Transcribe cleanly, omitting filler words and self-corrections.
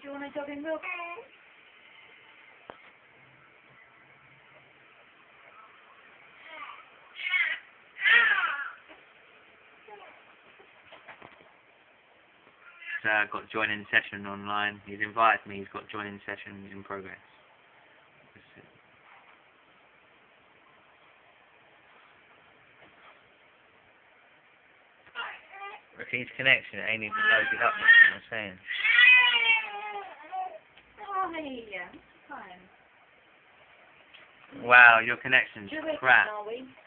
Do you want a jogging milk? Got joining session online. He's invited me. He's got joining session in progress. His connection ain't even loaded up. That's what I'm saying. Oh, yeah. Fine. Wow, your connection's crap. Are we?